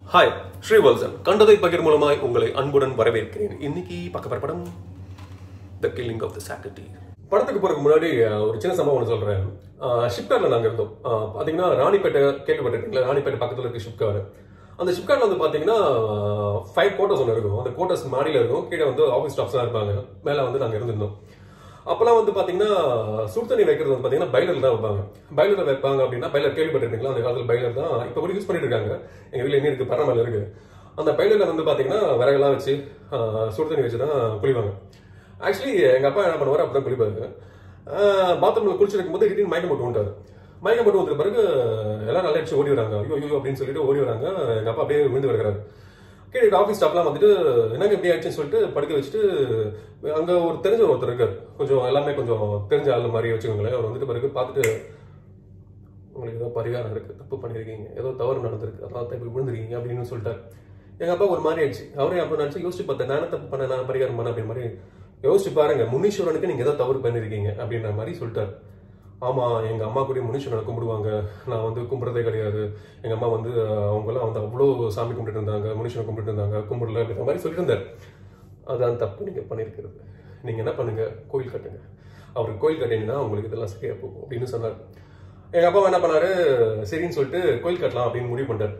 Hi, Sri Valson. கண்டதை பகிர் மூலமாய் உங்களை அன்புடன் வரவேற்கிறேன். இன்னைக்கு பார்க்க போற படம் த கில்லிங் ஆஃப் தி சாக்ரட்டி. படத்துக்கு போறதுக்கு முன்னாடி ஒரு சின்ன சம்பவம் ஒன்று சொல்றேன். ஷிப்கார்ட்ல நாங்கள் இருந்தோம். பார்த்தீங்கன்னா ராணிப்பேட்டை கேள்விப்பட்டிருக்கீங்களா? ராணிப்பேட்டை பக்கத்தில் இருக்க ஷிப்கார்டு. அந்த ஷிப்கார்ட்ல வந்து பார்த்தீங்கன்னா 5 கோட்டர்ஸ் ஒன்று இருக்கும். அந்த கோட்டர்ஸ் மாடியில் இருக்கும். கீழே வந்து ஆஃபீஸ் ஸ்டாஃப்ஸ்லாம் இருப்பாங்க. மேலே வந்து நாங்கள் இருந்திருந்தோம். அப்பெல்லாம் வந்து பார்த்தீங்கன்னா சுடு தண்ணி வைக்கிறது வந்து பார்த்தீங்கன்னா பைலர் தான் வைப்பாங்க. பைலர் வைப்பாங்க அப்படின்னா பைலர் கேள்விப்பட்டிருக்கீங்களா? அந்த காலத்தில் பைலர் தான் இப்போ கூட யூஸ் பண்ணிட்டு இருக்காங்க. எங்கள் வீட்டில் என்ன இருக்கு, பரமல இருக்கு. அந்த பைலரில் வந்து பார்த்தீங்கன்னா விறகெல்லாம் வச்சு சுடு தண்ணி வச்சு தான் குளிப்பாங்க. ஆக்சுவலி எங்கள் அப்பா என்ன பண்ணுவார், அப்படி தான் குளிப்பாரு. பாத்ரூமில் குளிச்சிருக்கும் போது திடீர்னு மயக்கம் போட்டு வந்துட்டாரு. மயக்கம் போட்டு வந்த பிறகு எல்லாம் நல்லா அடிச்சு ஓடி வராங்க. ஐயோ ஐயோ அப்படின்னு சொல்லிட்டு ஓடி வராங்க. எங்கள் அப்பா அப்படியே விழுந்து வருகிறாரு. கீழே ஆஃபீஸ் ஸ்டாஃப்லாம் வந்துட்டு என்னங்க எப்படி ஆயிடுச்சுன்னு சொல்லிட்டு படுக்க வச்சுட்டு அங்கே ஒரு தெரிஞ்ச ஒருத்தர் இருக்காரு. கொஞ்சம் எல்லாமே கொஞ்சம் தெரிஞ்ச ஆள் மாதிரி வச்சுக்கோங்களேன். அவர் வந்துட்டு பிறகு பார்த்துட்டு உங்களுக்கு ஏதோ பரிகாரம் இருக்கு, தப்பு பண்ணியிருக்கீங்க, ஏதோ தவறு நடந்திருக்கு, அதான் இப்படி விழுந்துருக்கீங்க அப்படின்னு சொல்லிட்டாரு. எங்கள் அப்பா ஒரு மாதிரி ஆயிடுச்சு. அவரே அப்போ நினச்சி யோசிச்சு பார்த்தேன், நானே தப்பு பண்ண, நான் பரிகாரம் பண்ண அப்படின்னு மாதிரி யோசிச்சு பாருங்க, முனீஸ்வரனுக்கு நீங்கள் ஏதோ தவறு பண்ணியிருக்கீங்க அப்படின்ற மாதிரி சொல்லிட்டாரு. ஆமாம், எங்கள் அம்மா கூட முனீஸ்வரனை கும்பிடுவாங்க, நான் வந்து கும்பிட்றதே கிடையாது. எங்கள் அம்மா வந்து அவங்களாம் வந்து அவ்வளோ சாமி கும்பிட்டு இருந்தாங்க, முனீஸ்வரனை கும்பிட்டு இருந்தாங்க, கும்பிடல அப்படின்ற மாதிரி சொல்லிட்டு இருந்தார். அதான் தப்பு நீங்கள் பண்ணியிருக்கிறது. நீங்கள் என்ன பண்ணுங்க, கோயில் கட்டுங்க. அவருக்கு கோயில் கட்டினீங்கன்னா உங்களுக்கு இதெல்லாம் சரியா போகும் அப்படின்னு சொன்னார். எங்கள் அப்பா என்ன பண்ணாரு, சரின்னு சொல்லிட்டு கோயில் கட்டலாம் அப்படின்னு முடிவு பண்ணார்.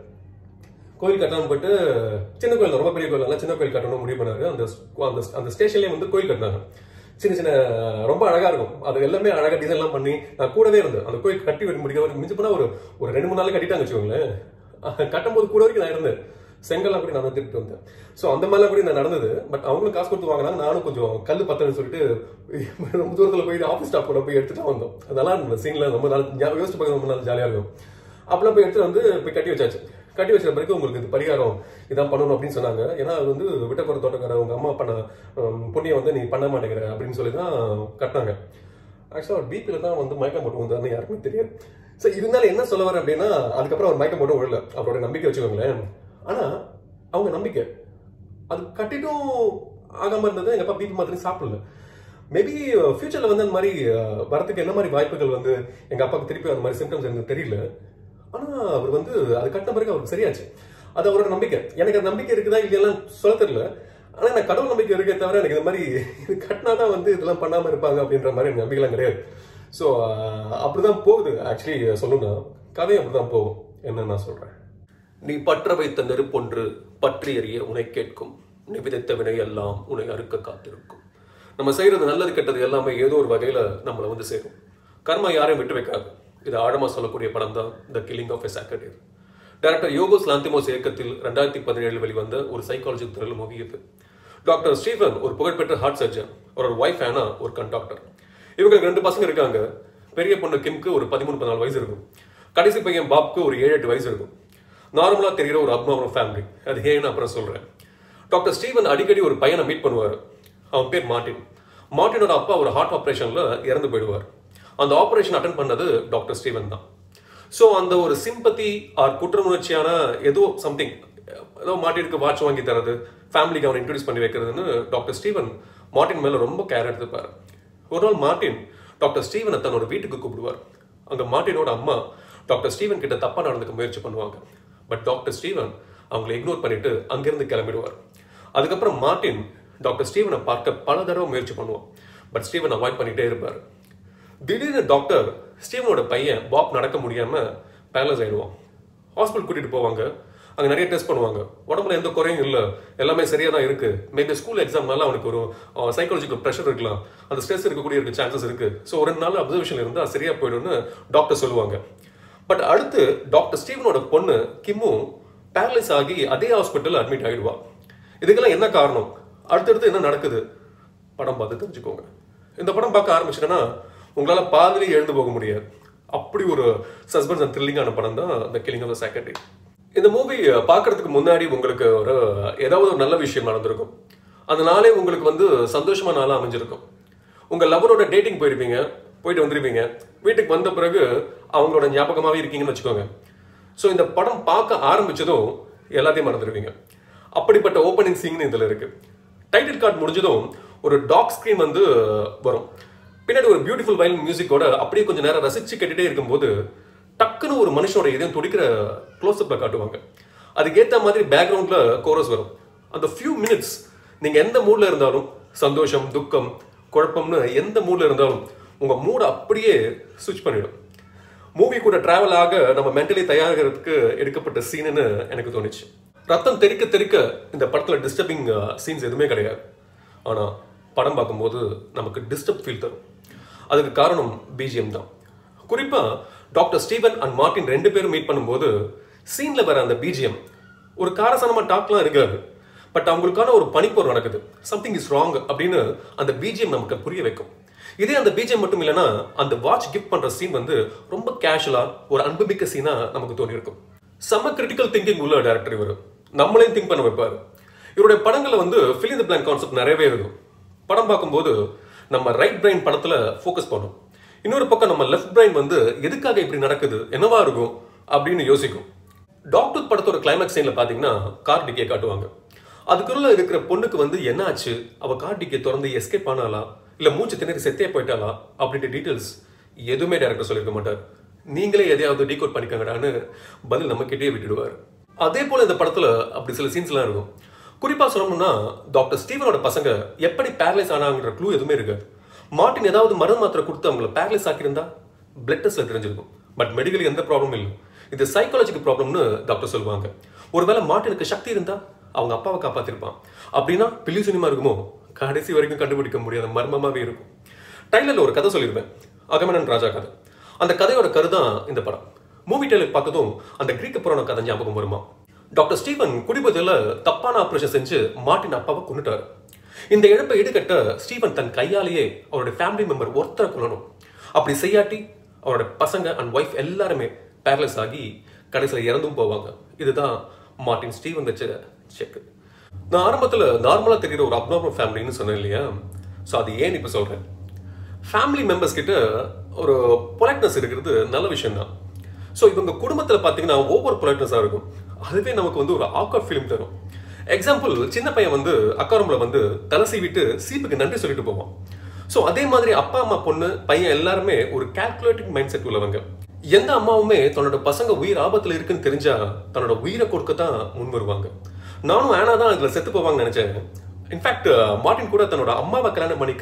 கோயில் கட்டலாம் போயிட்டு சின்ன கோயில், ரொம்ப பெரிய கோயில், சின்ன கோயில் கட்டணும் முடிவு பண்ணாரு. அந்த ஸ்டேஷன்லேயே வந்து கோயில் கட்டினாங்க. சின்ன சின்ன ரொம்ப அழகா இருக்கும். அது எல்லாமே அழகா டிசைன் எல்லாம் பண்ணி நான் கூடவே இருந்தேன். அந்த கோயில் கட்டி முடிக்க மிஞ்சி போனா ஒரு 2-3 நாள் கட்டிட்டாங்க வச்சுக்கோங்களேன். கட்டும் போது கூட வரைக்கும் நான் இருந்தேன். செங்கல்லாம் கூட நான் திருட்டு வந்தேன். ஸோ அந்த மாதிரிலாம் கூட நான் நடந்தது. பட் அவங்களும் காசு கொடுத்து வாங்கினாங்க. நானும் கொஞ்சம் கல் பத்தன்னு சொல்லிட்டு ரொம்ப தூரத்தில் போய் ஆஃபீஸ் ஸ்டாஃப் கூட போய் எடுத்துட்டு வந்தோம். அதெல்லாம் இந்த சீன்ல ரொம்ப நாள் யோசிச்சு பார்க்க ரொம்ப நாள் ஜாலியா இருக்கும். அப்பெல்லாம் போய் எடுத்துட்டு வந்து போய் கட்டி வச்சாச்சு. கட்டி வச்ச பிறகு உங்களுக்கு இது பரிகாரம் இதான் பண்ணணும் அப்படின்னு சொன்னாங்க. ஏன்னா அது வந்து விட்டக்குற தோட்டக்கார உங்க அம்மா பண்ண புண்ணியம் வந்து நீ பண்ண மாட்டேங்கிற அப்படின்னு சொல்லி தான் கட்டினாங்க. ஆக்சுவலாக பிபியில் தான் வந்து மயக்கம் போட்டு வந்தாருன்னு யாருக்குமே தெரியாது. ஸோ இருந்தாலும் என்ன சொல்ல வரேன் அப்படின்னா, அதுக்கப்புறம் அவர் மயக்கம் போட்டு விடல. அவரோட நம்பிக்கை வச்சுக்கோங்களேன். ஆனா அவங்க நம்பிக்கை அது கட்டிட்டும் ஆகாம இருந்தது. எங்க அப்பா பிபி மாத்திரம் சாப்பிடல. மேபி ஃபியூச்சர்ல வந்து அந்த மாதிரி வரத்துக்கு என்ன மாதிரி வாய்ப்புகள் வந்து எங்க அப்பாவுக்கு திருப்பி அந்த மாதிரி சிம்டம்ஸ் எனக்கு தெரியல. ஆனா அவர் வந்து அது கட்டின பிறகு அவருக்கு சரியாச்சு. அது அவரோட நம்பிக்கை. எனக்கு அந்த நம்பிக்கை இருக்குதா இல்லையெல்லாம் சொல்ல தெரியல. ஆனா எனக்கு கடவுள் நம்பிக்கை இருக்கே தவிர எனக்கு இந்த மாதிரி இது கட்டினாதான் வந்து இதெல்லாம் பண்ணாம இருப்பாங்க அப்படின்ற மாதிரி எனக்கு நம்பிக்கைலாம் கிடையாது. ஸோ அப்படிதான் போகுது. ஆக்சுவலி சொல்லணும்னா கதையும் அப்படிதான் போகும். என்ன நான் சொல்றேன், நீ பற்ற வைத்த நெருப்பொன்று பற்றி எறிய உன்னை கேட்கும், நீ விதைத்த வினை எல்லாம் உன்னை அறுக்க காத்திருக்கும். நம்ம செய்யறது நல்லது கெட்டது எல்லாமே ஏதோ ஒரு வகையில நம்மளை வந்து சேரும். கர்மா யாரையும் விட்டு வைக்காது. இது ஆழமா சொல்லக்கூடிய படம் தான் the killing of a sacred. Director Yorgos Lanthimos இயக்கத்தில் 2017 வெளிவந்த ஒரு சைக்காலஜி த்ரில்லர் மூவி இது. டாக்டர் ஸ்டீவன் ஒரு புகழ்பெற்ற ஹார்ட் சர்ஜன், ஒரு ஒய்ஃப் ஆனா ஒரு கண்டாக்டர். இவங்களுக்கு 2 பசங்க இருக்காங்க. பெரிய பொண்ணு கிம்க்கு ஒரு 13-14 வயசு இருக்கும். கடைசி பையன் பாப்க்கு ஒரு 7-8 வயசு இருக்கும். நார்மலா தெரிகிற ஒரு அப்நார்மல் ஃபேமிலி. அது ஏன்னு அப்புறம் சொல்றேன். டாக்டர் ஸ்டீவன் அடிக்கடி ஒரு பையனை மீட் பண்ணுவார். அவன் பேர் மார்ட்டின். மார்ட்டினோட அப்பா ஒரு ஹார்ட் ஆப்ரேஷன்ல இறந்து போயிடுவார். அந்த ஆப்ரேஷன் அட்டன் பண்ணது டாக்டர் ஸ்டீவன் தான். ஸோ அந்த ஒரு சிம்பத்தி ஆர் குற்றமுணர்ச்சியான ஏதோ சம்திங், ஏதோ மார்ட்டினுக்கு வாட்ச் வாங்கி தரது, ஃபேமிலிக்கு அவனை இன்ட்ரடியூஸ் பண்ணி வைக்கிறதுன்னு டாக்டர் ஸ்டீவன் மார்ட்டின் மேல ரொம்ப கேர் எடுத்துப்பார். ஒரு நாள் மார்ட்டின் டாக்டர் ஸ்டீவனை தன்னோட வீட்டுக்கு கூப்பிடுவார். அங்க மார்ட்டினோட அம்மா டாக்டர் ஸ்டீவன் கிட்ட தப்பா நடந்துக்க முயற்சி பண்ணுவாங்க. பட் டாக்டர் ஸ்டீவன் அவங்களை இக்னோர் பண்ணிட்டு அங்கிருந்து கிளம்பிடுவார். அதுக்கப்புறம் மார்ட்டின் டாக்டர் ஸ்டீவனை பார்க்க பல தடவை முயற்சி பண்ணுவான். பட் ஸ்டீவன் அவாய்ட் பண்ணிட்டே இருப்பார். திடீர்னு டாக்டர் ஸ்டீவனோட பையன் பாப் நடக்க முடியாம பேரலைஸ் ஆயிடுவான். ஹாஸ்பிட்டல் கூட்டிட்டு போவாங்க. அங்க நிறைய டெஸ்ட் பண்ணுவாங்க. உடம்புல எந்த குறையும் இல்லை, எல்லாமே சரியா தான் இருக்கு. மேபி ஸ்கூல் எக்ஸாம்னால அவனுக்கு ஒரு சைக்காலஜிக்கல் ப்ரெஷர் இருக்கலாம், அந்த ஸ்ட்ரெஸ் இருக்கக்கூடிய சான்சஸ் இருக்கு. ஸோ 2 நாள் அப்சர்வேஷன்ல இருந்தா சரியா போயிடும்னு டாக்டர் சொல்லுவாங்க. பட் அடுத்து டாக்டர் ஸ்டீவனோட பொண்ணு கிம்மும் பேரலைஸ் ஆகி அதே ஹாஸ்பிட்டல் அட்மிட் ஆகிடுவா. இதுக்கெல்லாம் என்ன காரணம், அடுத்தடுத்து என்ன நடக்குது, படம் பார்த்து தெரிஞ்சுக்கோங்க. இந்த படம் பார்க்க ஆரம்பிச்சிட்டேன்னா உங்களால பாதிலேயே எழுந்து போக முடியாது. அப்படி ஒரு சஸ்பென்ஸ் அண்ட் த்ரில்லிங்கான படம் தான் த கில்லிங் ஆஃப் தி சாக்ரட்டி. இந்த மூவி பார்க்கறதுக்கு முன்னாடி உங்களுக்கு ஒரு ஏதாவது ஒரு நல்ல விஷயம் நடந்திருக்கும். அந்த நாளே உங்களுக்கு வந்து சந்தோஷமான நாளா அமைஞ்சிருக்கும். உங்க லவரோட டேட்டிங் போயிட்டு வந்துருவீங்க. வீட்டுக்கு வந்த பிறகு அவங்களோட ஞாபகமாவே இருக்கீங்கன்னு வச்சுக்கோங்க. ஸோ இந்த படம் பார்க்க ஆரம்பிச்சதும் எல்லாத்தையும் மறந்துடுவீங்க. அப்படிப்பட்ட ஓப்பனிங் சீன் இதுல இருக்கு. டைட்டில் கார்டு முடிஞ்சதும் ஒரு டாக் ஸ்கிரீன் வந்து வரும். பின்னாடி ஒரு பியூட்டிஃபுல் வயலின் மியூசிக்கோட அப்படியே கொஞ்சம் நேரம் ரசிச்சு கேட்டுட்டே இருக்கும்போது டக்குன்னு ஒரு மனுஷனோட இதயம் துடிக்கிற க்ளோஸ்அப்ல காட்டுவாங்க. அதுக்கு ஏற்ற மாதிரி பேக்ரவுண்ட்ல கோரஸ் வரும். அந்த ஃபியூ மினிட்ஸ் நீங்க எந்த மூட்ல இருந்தாலும், சந்தோஷம், துக்கம், குழப்பம்னு எந்த மூட்ல இருந்தாலும் உங்க மூட அப்படியே சுவிட்ச் பண்ணிடும். மூவி கூட டிராவல் ஆக நம்ம மென்டலி தயாராகிறதுக்கு எடுக்கப்பட்ட சீனுன்னு எனக்கு தோணுச்சு. ரத்தம் தெறிக்க தெறிக்க இந்த படத்துல டிஸ்டர்பிங் சீன்ஸ் எதுவுமே கிடையாது. ஆனா படம் பார்க்கும்போது நமக்கு டிஸ்டர்ப் ஃபீல் தரும். அதுக்கு காரணம் பிஜிஎம் தான். குறிப்பா டாக்டர் ஸ்டீவன் அண்ட் மார்ட்டின் 2 பேரும் மீட் பண்ணும்போது சீன்ல வர அந்த பிஜிஎம் ஒரு காரசானமா டாக்லாம் இருக்காது. பட் அவங்களுக்கான ஒரு பனிப்போர் நடக்குது, சம்திங் இஸ் ராங் அப்படின்னு அந்த பிஜிஎம் நமக்கு புரிய வைக்கும். இதே அந்த பிஜிஎம் மட்டும் இல்லைன்னா அந்த வாட்ச் கிஃப்ட் பண்ற சீன் வந்து ரொம்ப கேஷுவலா ஒரு அன்புமிக்க சீனா நமக்கு தோணி இருக்கும். செம்ம கிரிட்டிக்கல் திங்கிங் உள்ள டைரக்டர் இவர். நம்மளையும் திங்க் பண்ண வைப்பாரு. இவருடைய படங்கள்ல வந்து fill in the blank concept நிறையவே இருக்கும். படம் பார்க்கும்போது நம்ம ரைட் பிரைன் படத்துல ஃபோக்கஸ் பண்ணும். இன்னொரு பக்கம் நம்ம லெஃப்ட் பிரைன் வந்து எதுக்காக இப்படி நடக்குது, என்னவா இருக்கும் அப்படின்னு யோசிக்கும். டாக்டர் படத்தோட கிளைமேக்ஸ் சீன்ல பாத்தீங்கன்னா கார் டிக்கே காட்டுவாங்க. அதுக்குள்ள இருக்கிற பொண்ணுக்கு வந்து என்ன ஆச்சு, அவ கார் டிக்கே திறந்து எஸ்கேப் ஆனாலா, இல்ல மூச்சு திணறி செத்தே போயிட்டாலா அப்படின்ற டீடைல்ஸ் எதுவுமே டைரக்டர் சொல்லிருக்க மாட்டார். நீங்களே எதையாவது டீகோட் பண்ணிக்கங்கடான்னு பதில் நம்ம கிட்டே விட்டுடுவார். அதே போல இந்த படத்துல அப்படி சில சீன்ஸ்லாம் இருக்கும். குறிப்பா சொல்லணும்னா டாக்டர் ஸ்டீவனோட பசங்க எப்படி பேரலைஸ் ஆனாங்கன்ற க்ளூ எதுவுமே இருக்காது. மார்ட்டின் ஏதாவது மருந்து மாத்திரை கொடுத்து அவங்களை பேரலைஸ் ஆக்கியிருந்தா பிளட் டெஸ்ட்ல தெரிஞ்சிருக்கும். பட் மெடிக்கலி எந்த ப்ராப்ளமும் இல்லை. இது சைக்காலஜிக்கல் ப்ராப்ளம்னு டாக்டர் சொல்லுவாங்க. ஒருவேளை மார்ட்டினுக்கு சக்தி இருந்தா அவங்க அப்பாவை காப்பாத்திருப்பான். அப்படின்னா பில்லி சினிமா இருக்குமோ, கடைசி வரைக்கும் கண்டுபிடிக்க முடியாத மர்மமாவே இருக்கும். டைலர்ல ஒரு கதை சொல்லியிருப்பேன், அகமெம்னான் ராஜா கதை. அந்த கதையோட கருதான் இந்த படம். மூவி டைலர் பார்த்ததும் அந்த கிரீக்க புராண கதை ஞாபகம் வருமா. டாக்டர் ஸ்டீவன் குடிபோதையில தப்பான ஆபரேஷன் செஞ்சு மார்ட்டின் அப்பாவை கொண்டுட்டாரு. இந்த இழப்பை ஈடுகட்ட ஸ்டீவன் தன் கையாலேயே அவருடைய ஃபேமிலி மெம்பர் ஒருத்தரை கொள்ளணும். அப்படி செய்யாட்டி அவரோட பசங்க அண்ட் ஒய்ஃப் எல்லாருமே பேரலைஸ் ஆகி கடைசியில் இறந்தும் போவாங்க. இதுதான் மார்ட்டின் ஸ்டீவன் வச்ச செக். நான் ஆரம்பத்தில் நார்மலா தெரிகிற ஒரு அப்நார்மல் ஃபேமிலின்னு சொன்னேன் இல்லையா. ஸோ அது ஏன் இப்போ சொல்றேன். ஃபேமிலி மெம்பர்ஸ் கிட்ட ஒரு பொலைட்னஸ் இருக்கிறது நல்ல விஷயம் தான். ஸோ இவங்க குடும்பத்தில் பார்த்தீங்கன்னா ஒவ்வொரு பொலைட்னஸாக இருக்கும். அதுவே நமக்கு வந்து ஒரு ஆக்வர்ட் ஃபீலிங் தரும். எக்ஸாம்பிள், சின்ன பையன் வந்து அக்கா ரூம்ல வந்து தலை சீவிட்டு சீப்புக்கு நன்றி சொல்லிட்டு போவான். ஸோ அதே மாதிரி அப்பா அம்மா பொண்ணு பையன் எல்லாருமே ஒரு கால்குலேட்டிங் மைண்ட் செட் உள்ளவங்க. எந்த அம்மாவுமே தன்னோட பசங்க உயிர் ஆபத்துல இருக்குன்னு தெரிஞ்சா தன்னோட உயிரை கொடுக்கத்தான் முன் வருவாங்க. நானும் ஆனா தான் இதுல செத்து போவாங்கன்னு நினைச்சேன். இன்ஃபேக்ட் மார்ட்டின் கூட தன்னோட அம்மாவை கல்யாணம் பண்ணிக்க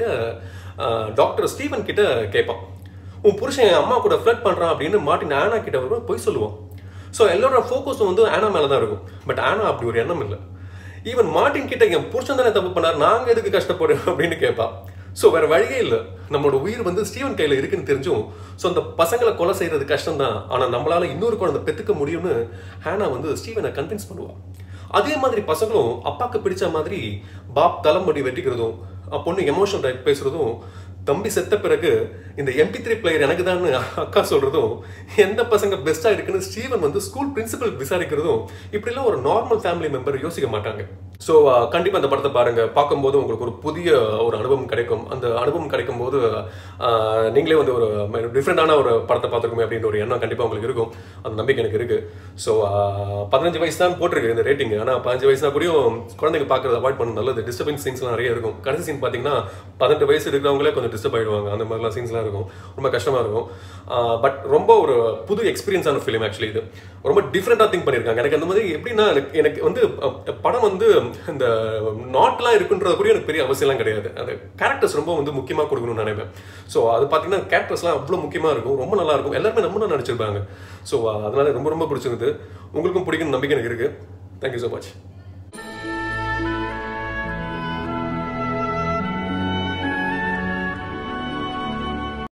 டாக்டர் ஸ்டீவன் கிட்ட கேட்பான், உன் புருஷன் என் அம்மா கூட ஃபிளட் பண்றான் அப்படின்னு மார்ட்டின் ஆனா கிட்ட வருவோம் போய் சொல்லுவான். ஸோ எல்லாரோட ஃபோக்கஸும் வந்து ஆனா மேலதான் இருக்கும். பட் ஆனா அப்படி ஒரு எண்ணம் இல்லை. ஈவன் மார்ட்டின் கிட்ட என் புருஷன் தானே தப்பு பண்ணார், நாங்க எதுக்கு கஷ்டப்படுறோம் அப்படின்னு கேட்பா. ஸோ வேற வழியே இல்லை. நம்மளோட உயிர் வந்து ஸ்டீவன் கையில இருக்குன்னு தெரிஞ்சும் ஸோ அந்த பசங்களை கொலை செய்யறது கஷ்டம் தான், ஆனா நம்மளால இன்னொரு குழந்தை பெத்துக்க முடியும்னு ஹானா வந்து ஸ்டீவனை கன்வின்ஸ் பண்ணுவான். அதே மாதிரி பசங்களும் அப்பாக்கு பிடிச்ச மாதிரி பாப் தலைமுடி வெட்டிக்கிறதும் பொண்ணு எமோஷனல் டைப் பேசுறதும் தம்பி செத்த பிறகு இந்த MP3 பிளேயர் எனக்கு தான் அக்கா சொல்றதும் எந்த பசங்க பெஸ்டா இருக்குன்னு ஸ்டீவன் வந்து ஸ்கூல் பிரின்சிபல் விசாரிக்கிறதும் இப்படிலாம் ஒரு நார்மல் ஃபேமிலி மெம்பர் யோசிக்க மாட்டாங்க. ஸோ கண்டிப்பா அந்த படத்தை பாருங்க. பார்க்கும்போது உங்களுக்கு ஒரு புதிய ஒரு அனுபவம் கிடைக்கும். அந்த அனுபவம் கிடைக்கும் போது நீங்களே வந்து ஒரு டிஃப்ரெண்டான ஒரு படத்தை பார்த்துருக்கோமே அப்படின்ற ஒரு எண்ணம் கண்டிப்பா உங்களுக்கு இருக்கும். அந்த நம்பிக்கை எனக்கு இருக்கு. ஸோ 15 வயசு தான் போட்டிருக்கு இந்த ரேட்டிங். ஆனால் 15 வயசுனா கூடயும் குழந்தைங்க பார்க்கறத அவாய்ட் பண்ண நல்லது. டிஸ்டர்பிங் சீன்ஸ்லாம் நிறைய இருக்கும். கடைசி சீன் பார்த்தீங்கன்னா 18 வயசு இருக்கிறவங்களே கொஞ்சம் டிஸ்டர்ப் ஆயிடுவாங்க. அந்த மாதிரிலாம் சீன்ஸ்லாம் இருக்கும். ரொம்ப கஷ்டமா இருக்கும். பட் ரொம்ப ஒரு புது எக்ஸ்பீரியன்ஸான ஃபிலிம். ஆக்சுவலி இது ரொம்ப டிஃப்ரெண்டாக திங்க் பண்ணியிருக்காங்க. எனக்கு அந்த மாதிரி எப்படின்னா எனக்கு வந்து படம் வந்து இந்த நாட்லாம் இருக்குன்றது கூட எனக்கு பெரிய அவசியம்லாம் கிடையாது. அந்த கேரக்டர்ஸ் ரொம்ப வந்து முக்கியமாக கொடுக்கணும்னு நினைப்பேன். ஸோ அது பார்த்தீங்கன்னா கேரக்டர்ஸ்லாம் அவ்வளோ முக்கியமாக இருக்கும். ரொம்ப நல்லா இருக்கும். எல்லாருமே நம்ம நடிச்சிருப்பாங்க. ஸோ அதனால ரொம்ப ரொம்ப பிடிச்சிருந்தது. உங்களுக்கும் பிடிக்கும் நம்பிக்கை எனக்கு இருக்கு. Thank you so much.